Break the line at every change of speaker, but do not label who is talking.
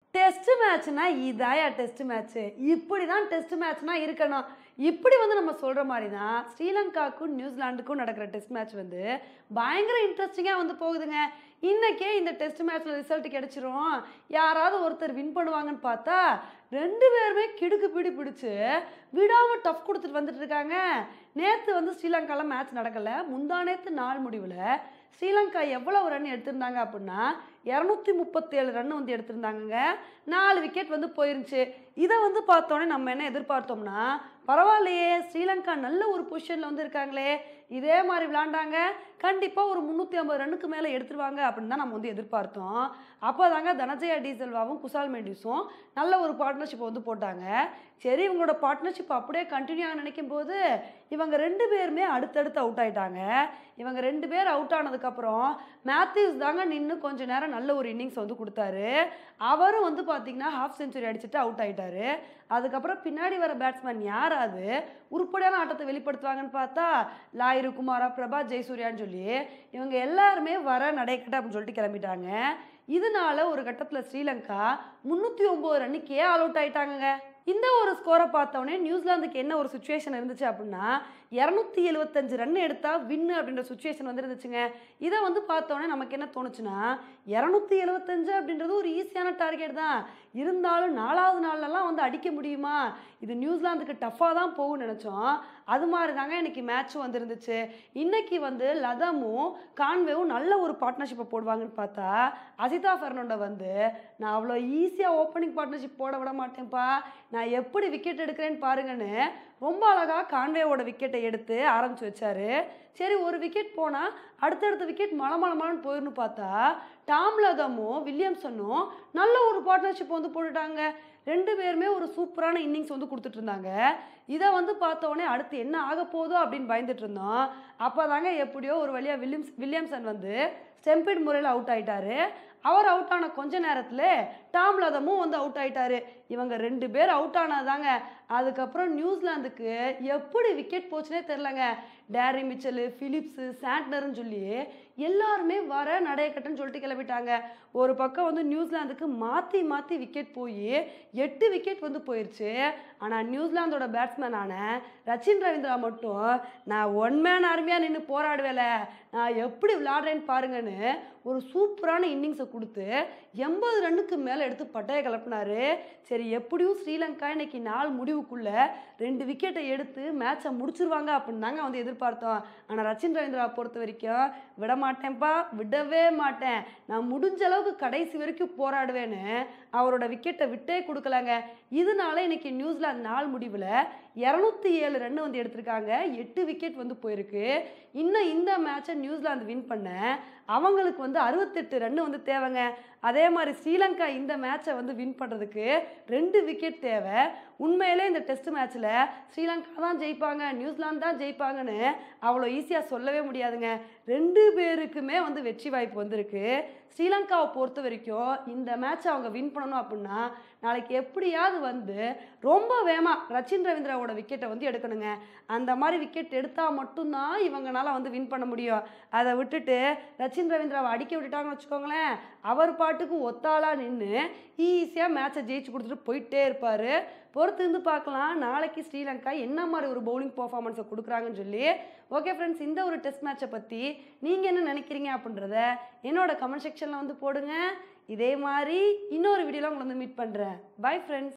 Test மேட்ச்னா இதாயா test match. இப்படிதான் டெஸ்ட் மேட்ச்னா இருக்கணும். இப்படி வந்து நம்ம சொல்ற மாரி தான் ஸ்ரீலங்காவுக்கும் நியூசிலாந்துக்கும் நடக்கிற டெஸ்ட் மேட்ச் வந்து பயங்கர இன்ட்ரெஸ்டிங்கா வந்து போகுதுங்க. இன்னைக்கே இந்த டெஸ்ட் மேட்ச்ல ரிசல்ட் கிடைச்சிரும். யாராவது ஒருத்தர் வின் பண்ணுவாங்கன்னு பார்த்தா 2 பேருமே கிடுக்கு பிடி பிடிச்சு விடாம டஃப் குடுத்துட்டு வந்துட்டு இருக்காங்க. நேத்து வந்து ஸ்ரீலங்கால மேட்ச் நடக்கல. முந்தா நேத்து நாள் முடிவுல ஸ்ரீலங்கா எவ்வளவு ரன் எடுத்திருந்தாங்க அப்படின்னா 237 ரன் வந்து எடுத்திருந்தாங்கங்க. 4 விக்கெட் வந்து போயிருந்துச்சு. இதை வந்து பார்த்தோன்னே நம்ம என்ன எதிர்பார்த்தோம்னா, பரவாயில்லையே ஸ்ரீலங்கா நல்ல ஒரு பொசிஷன்ல வந்து இருக்காங்களே, இதே மாதிரி விளையாண்டாங்க கண்டிப்பா ஒரு 350 ரன்னுக்கு மேல எடுத்துருவாங்க அப்படின்னு தான் நம்ம வந்து எதிர்பார்த்தோம். அப்போதாங்க தனஜயா டி சில்வாவும் குசால் மெண்டிஸும் நல்ல ஒரு பார்ட்னர்ஷிப் வந்து போட்டாங்க. சரி இவங்களோட பார்ட்னர்ஷிப் அப்படியே கண்டினியூ ஆக நினைக்கும் போது இவங்க 2 பேருமே அடுத்தடுத்து அவுட் ஆயிட்டாங்க. இவங்க 2 பேர் அவுட் ஆனதுக்கப்புறம் மேத்யூஸ் தாங்க நின்று கொஞ்ச நேரம் நல்ல ஒரு இன்னிங்ஸ் வந்து கொடுத்தாரு. அவரும் வந்து பார்த்தீங்கன்னா ஹாஃப் செஞ்சுரி அடிச்சுட்டு அவுட் ஆயிட்டாரு. அதுக்கப்புறம் பின்னாடி வர பேட்ஸ்மேன் யாராவது உருப்படியான ஆட்டத்தை வெளிப்படுத்துவாங்கன்னு பார்த்தா லாயிரு குமாரா, பிரபா ஜெயசூர்யான்னு சொல்லி இவங்க எல்லாருமே வர நடைக்கட்ட அப்படின்னு சொல்லிட்டு கிளம்பிட்டாங்க. இதனால ஒரு கட்டத்தில் ஸ்ரீலங்கா 309 ரன்னுக்கே ஆல் அவுட் ஆயிட்டாங்க. இந்த ஒரு ஸ்கோரை பார்த்தோன்னே நியூசிலாந்துக்கு என்ன ஒரு சுச்சுவேஷன் இருந்துச்சு அப்படின்னா 275 ரன் எடுத்தா வின்னு அப்படின்ற சுச்சுவேஷன் வந்து இருந்துச்சுங்க. இதை வந்து பார்த்தோன்னே நமக்கு என்ன தோணுச்சுன்னா 275 அப்படின்றது ஒரு ஈஸியான டார்கெட் தான். இருந்தாலும் 4வது நாள்லலாம் வந்து அடிக்க முடியுமா, இது நியூசிலாந்துக்கு டஃப்பாக தான் போகும்னு நினச்சோம். அது மாதிரி தாங்க இன்னைக்கு மேட்சும் வந்து இருந்துச்சு. இன்னைக்கு வந்து லதமும் கான்வேவும் நல்ல ஒரு பார்ட்னர்ஷிப்பை போடுவாங்கன்னு பார்த்தா அசிதா ஃபெர்னாண்டோ வந்து நான் அவ்வளோ ஈஸியாக ஓப்பனிங் பார்ட்னர்ஷிப் போட விட மாட்டேன்ப்பா, நான் எப்படி விக்கெட் எடுக்கிறேன்னு பாருங்கன்னு ரொம்ப அழகாக கான்வேவோட விக்கெட்டை எடுத்து ஆரம்பிச்சு வச்சாரு. சரி ஒரு விக்கெட் போனால் அடுத்தடுத்த விக்கெட் மலமலமலன்னு போயிருந்து பார்த்தா டாம் லதமும் வில்லியம்சனும் நல்ல ஒரு பார்ட்னர்ஷிப் வந்து போட்டுட்டாங்க. 2 பேருமே ஒரு சூப்பரான இன்னிங்ஸ் வந்து கொடுத்துட்டு இருந்தாங்க. இதை வந்து பார்த்தோன்னே அடுத்து என்ன ஆக போதோ அப்படின்னு பயந்துட்டு இருந்தோம். அப்போ தாங்க எப்படியோ ஒரு வழியாக வில்லியம்சன் வந்து ஸ்டெம்பிட் முறையில் அவுட் ஆயிட்டாரு. அவர் அவுட் ஆன கொஞ்ச நேரத்தில் டாம் லதமும் வந்து அவுட் ஆயிட்டாரு. இவங்க 2 பேர் அவுட் ஆனாதாங்க அதுக்கப்புறம் நியூசிலாந்துக்கு எப்படி விக்கெட் போச்சுனே தெரிலங்க. டேரி மிச்சலு, பிலிப்ஸு, சாண்ட்னர்னு சொல்லி எல்லாருமே வர நடையக்கட்டுன்னு சொல்லிட்டு கிளம்பிட்டாங்க. ஒரு பக்கம் வந்து நியூசிலாந்துக்கு மாற்றி மாற்றி விக்கெட் போய் 8 விக்கெட் வந்து போயிடுச்சு. ஆனால் நியூசிலாந்தோட பேட்ஸ்மேனான ரச்சின் ரவீந்திரா மட்டும் நான் ஒன் மேன் ஆர்மியாக நின்று போராடுவேல, நான் எப்படி விளையாடுறேன்னு பாருங்கன்னு ஒரு சூப்பரான இன்னிங்ஸை கொடுத்து 80 ரன்னுக்கு மேலே எடுத்து பட்டையை கிளப்பினாரு. சரி எப்படியும் ஸ்ரீலங்கா இன்னைக்கு நாள் முடிவுக்குள்ள 2 விக்கெட்டை எடுத்து மேட்சை முடிச்சிருவாங்க அப்படின்னு தாங்க வந்து எதிர்பார்த்தோம். ஆனால் ரச்சின் ரவீந்திரா பொறுத்த வரைக்கும் விடமாட்டேன்ப்பா, விடவே மாட்டேன், நான் முடிஞ்ச அளவுக்கு கடைசி வரைக்கும் போராடுவேன்னு அவரோட விக்கெட்டை விட்டே கொடுக்கலாங்க. இதனால இன்னைக்கு நியூசிலாந்து நாள் முடிவில் 207 ரன் வந்து எடுத்திருக்காங்க. 8 விக்கெட் வந்து போயிருக்கு. இன்னும் இந்த மேட்சை நியூசிலாந்து வின் பண்ண அவங்களுக்கு வந்து 68 ரன் வந்து தேவைங்க. அதே மாதிரி ஸ்ரீலங்கா இந்த மேட்சை வந்து வின் பண்ணுறதுக்கு 2 விக்கெட் தேவை. உண்மையிலே இந்த டெஸ்ட் மேட்ச்சில் ஸ்ரீலங்கா தான் ஜெயிப்பாங்க, நியூசிலாந்து தான் ஜெயிப்பாங்கன்னு அவ்வளோ ஈஸியாக சொல்லவே முடியாதுங்க. 2 பேருக்குமே வந்து வெற்றி வாய்ப்பு வந்திருக்கு. ஸ்ரீலங்காவை பொறுத்த வரைக்கும் இந்த மேட்சை அவங்க வின் பண்ணணும் அப்படின்னா நாளைக்கு எப்படியாவது வந்து ரொம்ப வேகமாக ரச்சின் ரவீந்திராவோட விக்கெட்டை வந்து எடுக்கணுங்க. அந்த மாதிரி விக்கெட் எடுத்தால் மட்டும்தான் இவங்களால வந்து வின் பண்ண முடியும். அதை விட்டுட்டு ரச்சின் ரவீந்திராவை அடிக்க விட்டுட்டாங்கன்னு வச்சுக்கோங்களேன், அவர் பாட்டுக்கு ஒத்தாளாக நின்று ஈஸியாக மேட்சை ஜெயிச்சு கொடுத்துட்டு போயிட்டே இருப்பார். பொறுத்து இருந்து பார்க்கலாம் நாளைக்கு ஸ்ரீலங்கா என்ன மாதிரி ஒரு பவுலிங் பர்ஃபார்மன்ஸை கொடுக்குறாங்கன்னு சொல்லி. ஓகே ஃப்ரெண்ட்ஸ், இந்த ஒரு டெஸ்ட் மேட்சை பற்றி நீங்கள் என்ன நினைக்கிறீங்க அப்படின்றத என்னோட கமெண்ட் செக்ஷனில் வந்து போடுங்க. இதே மாதிரி இன்னொரு வீடியோவில் உங்களை வந்து மீட் பண்ணுறேன். Bye friends.